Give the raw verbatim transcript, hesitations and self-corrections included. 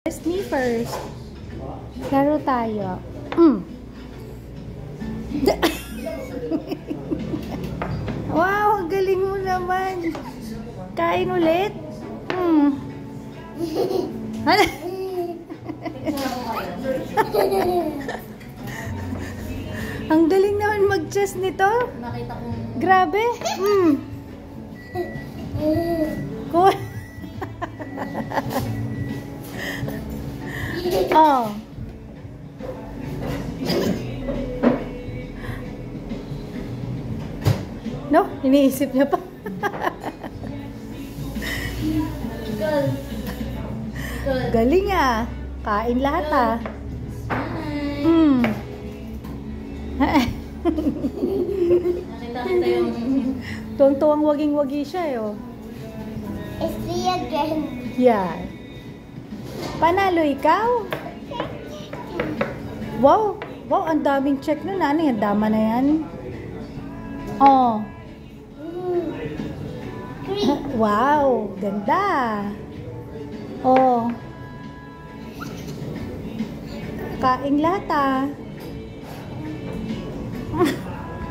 Test me first. Laro tayo. Mm. Wow, ang galing mo naman. Kain ulit. Hmm. Ano? Ang galing naman mag-chess nito. Nakita ko. Grabe. Hmm. Cool. Oh. No, iniisip niya pa. Ikaw. Ikaw. Galing ah. Kain lahat ah. Hi. Hmm. Nakita kita yung... Tuwang-tuwang waging-wagi siya eh. Oh. It's me again. Yeah. Panalo ikaw? Wow. Wow, ang daming check nun. Ano yan? Dama na yan. Oh. Wow. Ganda. Oh. Kain lahat ah.